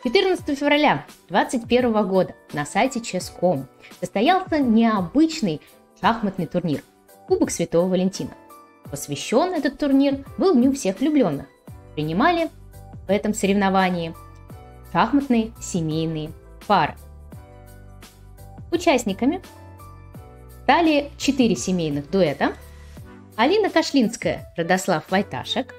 14 февраля 2021 года на сайте chess.com состоялся необычный шахматный турнир Кубок Святого Валентина. Посвящен этот турнир был Дню всех влюбленных. Принимали в этом соревновании шахматные семейные пары. Участниками стали 4 семейных дуэта: Алина Кашлинская, Радослав Войташек,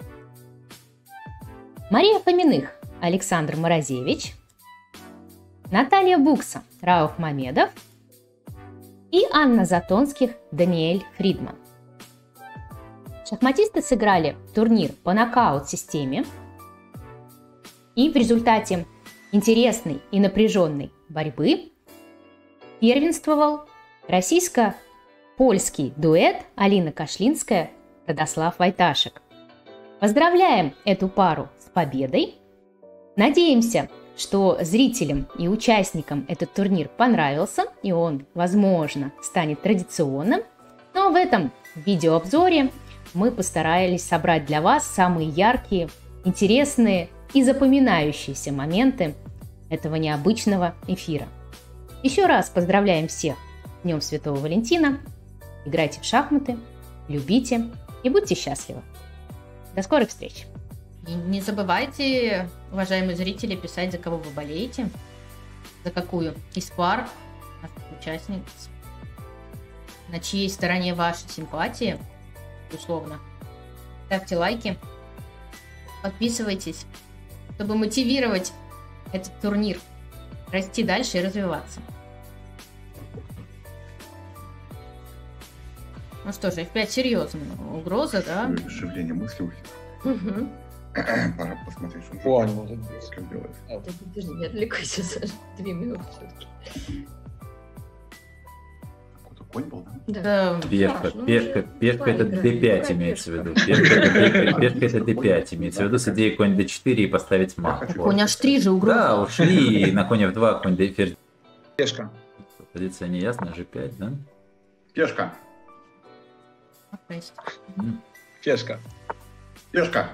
Мария Фоминых, Александр Морозевич, Наталья Букса, Рауф Мамедов и Анна Затонских, Даниэль Фридман. Шахматисты сыграли турнир по нокаут-системе, и в результате интересной и напряженной борьбы первенствовал российско-польский дуэт Алина Кашлинская, Радослав Войташек. Поздравляем эту пару с победой! Надеемся, что зрителям и участникам этот турнир понравился, и он, возможно, станет традиционным. Но в этом видеообзоре мы постарались собрать для вас самые яркие, интересные и запоминающиеся моменты этого необычного эфира. Еще раз поздравляем всех с Днем Святого Валентина. Играйте в шахматы, любите и будьте счастливы. До скорых встреч! И не забывайте, уважаемые зрители, писать, за кого вы болеете, за какую из пар, участниц, на чьей стороне ваши симпатии, условно. Ставьте лайки, подписывайтесь, чтобы мотивировать этот турнир расти дальше и развиваться. Ну что же, F5 серьезная угроза, да? Оживление мысли. Угу. Пора посмотреть, что Понял, может как делать. Подожди, не отвлекайся, Саша. 2 минуты все-таки. Какой-то конь был, да? Да. Пешка это d5 имеется в виду. Пешка это d5 имеется в виду с идеей конь d4 и поставить мат. Конь h3 же угроза. Да, ушли, и на конь f2, конь d4. Пешка. Позиция неясна, g5, да? Пешка. Пешка. Пешка.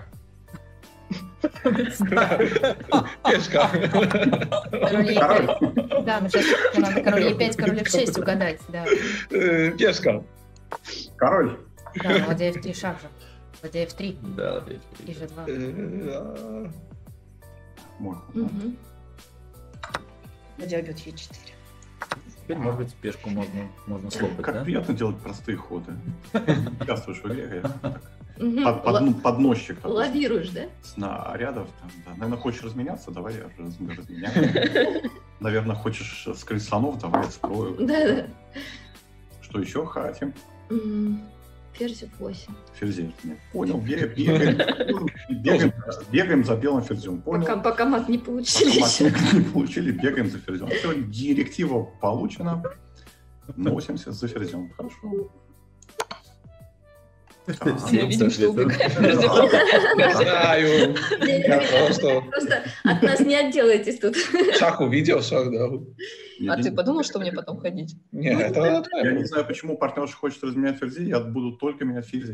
Пешка. Король E5. Да, ну сейчас надо король E5, король F6 угадать, да. Пешка. Король. Да, ладья F3 шаг же. Ладья F3. Да, ладья И G2. Мой. Ладья бьет E4. Теперь, может быть, пешку можно слопать, Как да? приятно делать простые ходы. Участвуешь в игре, подносчик такой. Лавируешь, да? Снарядов там, да. Наверное, хочешь разменяться, давай разменяем. Наверное, хочешь скрыть слонов, давай скрою. Да. Что еще хотим? Ферзь 8. Ферзей. Нет. Понял, бегаем за белым ферзем. Понял. Пока мат не получили. Пока мат не получили, бегаем за ферзем. Все, директива получена. Носимся за ферзем. Хорошо. Я видим, что убегаешь. Знаю. Я Просто от нас не отделаетесь тут. шах увидел, шах дал. А ты подумал, что мне потом ходить? Нет, это Я не знаю, почему партнерша хочет разменять ферзей, я буду только менять ферзей.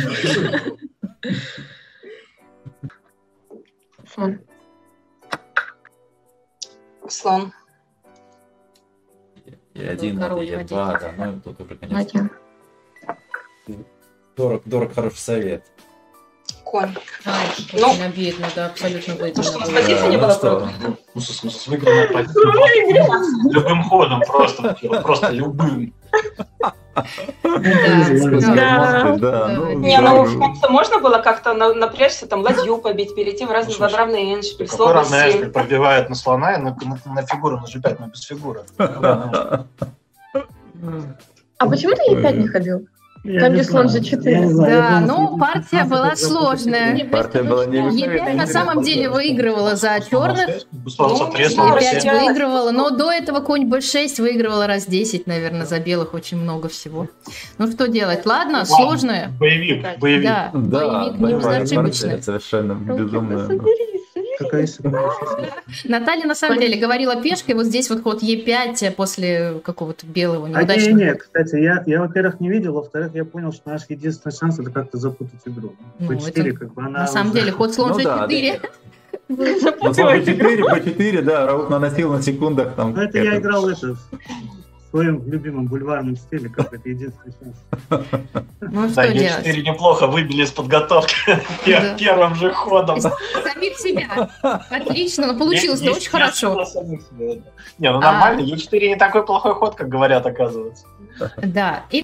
Слон. И один, Король, и ладья. два, да, ну тут уже, конечно, дорог хороший совет. Конь. Ай, Ну. очень обидно, да, абсолютно выгодно. Что, было. позиции не Ну было что, против? Ну, с выигранной позицией. Любым ходом, просто любым. Да, да, Не, ну в конце можно было как-то напрячься, там ладью побить, перейти в равный эндшпиль, Какой слон равный эшпиль 7. пробивает на слона и на фигуру, на g5, но без фигуры. А почему ты Е5 не ходил? Там, где слон G4. Да, ну партия была сложная. партия была не Е5 на самом деле выигрывала за черных, Слон соответственно, Е5 Россия. выигрывала, но до этого конь b6 выигрывала раз 10, наверное, за белых очень много всего. Ну что делать? Ладно, сложная. Боевик. Да, боевик небезошибочный. совершенно безумно. Какая Наталья на самом деле говорила пешкой, вот здесь вот ход Е5 после какого-то белого неудачного. Нет, кстати, я, во-первых, не видел, во-вторых, я понял, что наш единственный шанс — это как-то запутать игру. Ну, P4, это как бы она На самом уже- деле ход слон Ну да, G4. Ну, слово 4, по 4, да, Рауф наносил на секундах там. Ну, это я играл это в своем любимом бульварном стиле, как это единственный шанс. Ну, Да, что делать? Е4 неплохо выбили из подготовки первым же ходом. Самих себя. Отлично, но получилось очень хорошо. Не, ну нормально, Е4 не такой плохой ход, как говорят, оказывается. Да. И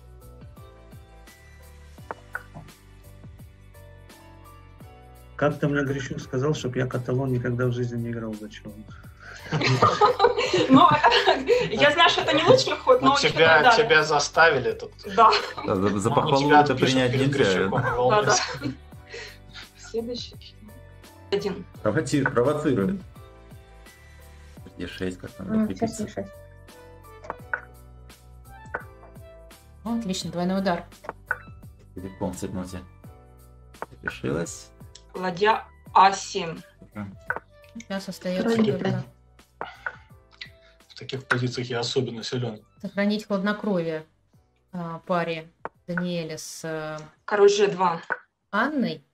Как-то мне Грищук сказал, чтобы я каталон никогда в жизни не играл за чего. Ну, я знаю, что это не лучший ход, но Тебя заставили тут. Да. За похвалу это принять нельзя. Да. Следующий. 1. Провоцирует. Е6, как там Сейчас закрепиться. Е6. отлично, двойной удар. Телефон цепнуть. Решилась. Ладья А7. Сейчас остается Король только В таких позициях я особенно силен. сохранить хладнокровие паре Даниэля с Король G2. Анной.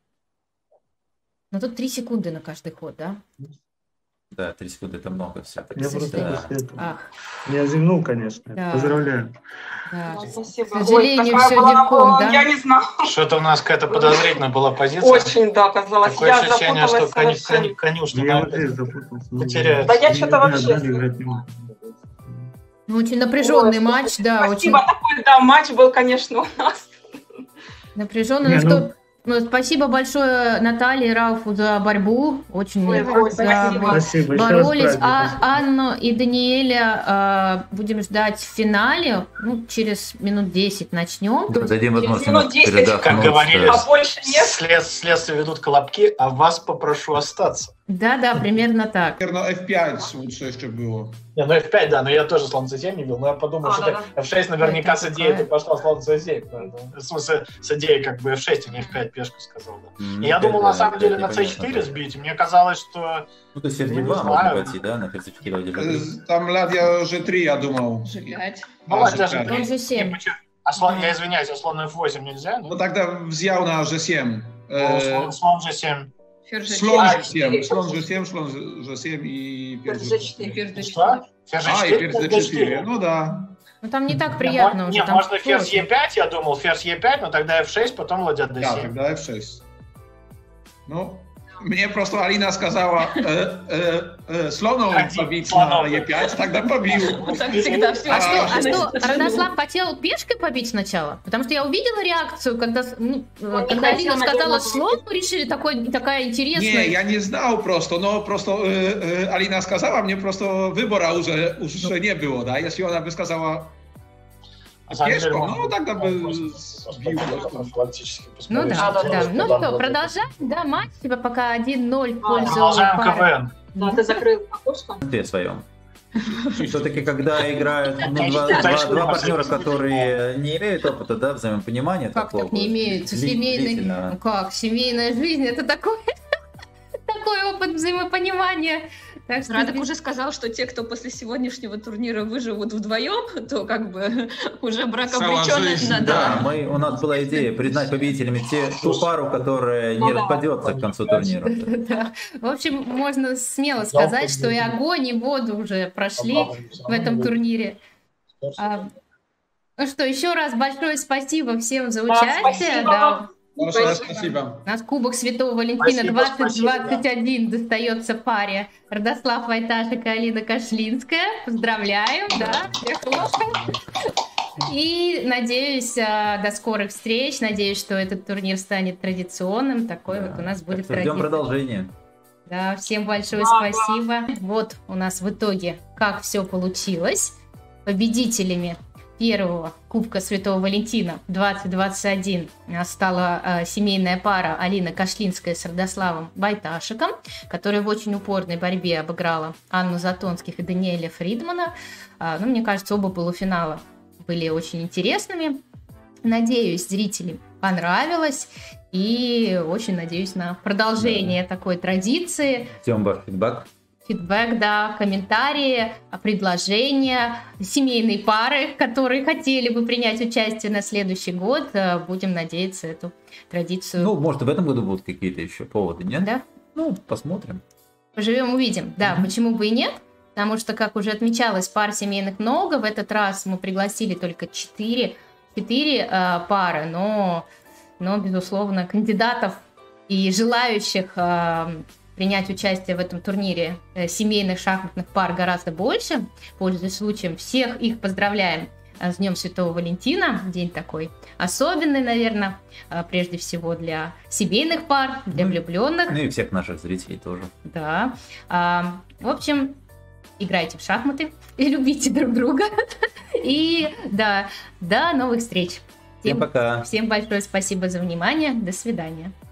Но тут 3 секунды на каждый ход, да? Да, 3 секунды это много все-таки. Я просто Да. после этого. Ах, Я зевнул, конечно. Да. Поздравляю. да. Да, спасибо. К сожалению, Ой, такая всё была, девком, да? Я не знала. Что-то у нас какая-то подозрительная была позиция. Очень, да, казалось. Такое Я ощущение, что запуталась совершенно. конюшня Я на вот здесь запутался. потеряется. Да я что-то вообще... играть не могу. Ну, очень напряженный Ой, матч, да, очень Спасибо, такой, да, матч был, конечно, у нас. напряженный. Не, Ну, ну- что, ну, спасибо большое Наталье и Рауфу за борьбу. Очень Ой, да, спасибо. Спасибо. Еще раз боролись. праздник. А Анну и Даниэля будем ждать в финале. Ну, через минут 10 начнем. Дадим возможность минут нам 10, передохнуть. как говорили. А больше нет. Следствие ведут колобки, а вас попрошу остаться. Да, примерно так. Наверное, F5 лучше еще было. Не, ну F5, да, но я тоже слон C7 не видел, но я подумал, что да. F6 наверняка Это с идеей ты такое. пошла слон C7. В смысле, с идеей как бы F6, а не F5 пешку сказал, да. Ну, И я думал, да, на самом деле, это на непонятно C4 тоже. сбить. Мне казалось, что... Ну, то есть Ну, ферзь не 2 можно знаю. пойти, да, на ферзь 4 ладья G3. Там ладья G3, я думал. Ну, А, ладно, G5. даже... Он G7. А слон, я извиняюсь, а слон F8 нельзя? Ну тогда взял на G7. Слон G7. Слон А, G7, слон G7, слон G7 и Ферзь ферзь G4. Что? Ферзь А, и G4? ферзь D4. Ну да. Ну, там не так приятно уже. Не, там можно ферзь сложно. E5, я думал, ферзь E5, но тогда F6, потом ладья Да, D7. тогда F6. Ну, мне просто Алина сказала слоном Ходи, побить слоном. на E5, тогда побил. Так всегда все. А что, Родослав хотел пешкой побить сначала? Потому что я увидела реакцию, когда, когда Алина хотела, сказала наверное, слон, мы решили, такая интересная. Не, я не знал просто, но просто Алина сказала, мне просто выбора уже не было, да, если она бы сказала На самом деле, пешку, можно ну тогда бы посмотреть, сбил. профилактически Ну посмотреть, да, что да. там Ну было. что, продолжаем, да, матч, типа пока 1-0 в пользу Продолжаем пары. КВН. Да, ты закрыл окошко. В своем. Все-таки, когда играют Дальше два будем партнера, смотреть. которые не имеют опыта, да, взаимопонимания Как такого. так не имеют? Семейный... длительного. Ну как, семейная жизнь, это такой опыт взаимопонимания. Так что Радок уже сказал, что те, кто после сегодняшнего турнира выживут вдвоем, то как бы уже брак Целая обречен. жизнь, Да, у нас была идея признать победителями ту пару, которая не распадется к концу турнира. Да. В общем, можно смело сказать, что и огонь, и воду уже прошли в этом турнире. Ну что, еще раз большое спасибо всем за участие. спасибо Да. вам. Большое спасибо. У нас Кубок Святого Валентина Спасибо, 2021 достается паре Родослав Вайташек и Алина Кашлинская. Поздравляем, да, всех хлопаем. И надеюсь, до скорых встреч. Надеюсь, что этот турнир станет традиционным. Такой вот у нас будет Ждем традиция. продолжения. Да, всем большое спасибо. Вот у нас в итоге, как все получилось. Победителями первого Кубка Святого Валентина 2021 стала семейная пара Алина Кашлинская с Родославом Вайташеком, которая в очень упорной борьбе обыграла Анну Затонских и Даниэля Фридмана. Ну, мне кажется, оба полуфинала были очень интересными. Надеюсь, зрителям понравилось. И очень надеюсь на продолжение такой традиции. Ждем ваш фидбэк. Фидбэк, да, комментарии, предложения, семейные пары, которые хотели бы принять участие на следующий год. Будем надеяться эту традицию. Ну, может, в этом году будут какие-то еще поводы, нет? Да? Ну, посмотрим. Поживем, увидим. Да, почему бы и нет? Потому что, как уже отмечалось, пар семейных много. В этот раз мы пригласили только 4 пары, но, безусловно, кандидатов и желающих принять участие в этом турнире семейных шахматных пар гораздо больше. Пользуясь случаем, всех их поздравляем с Днем Святого Валентина. День такой особенный, наверное, прежде всего для семейных пар, для влюбленных. Ну и всех наших зрителей тоже. Да. В общем, играйте в шахматы и любите друг друга. И да, до новых встреч. Всем пока. Всем большое спасибо за внимание. До свидания.